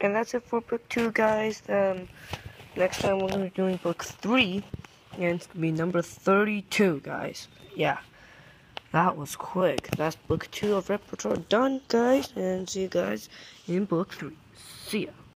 And that's it for book 2, guys. Next time we're going to be doing book 3, and it's going to be number 32, guys. Yeah, that was quick. That's book 2 of Repertoire done, guys, and see you guys in book 3. See ya.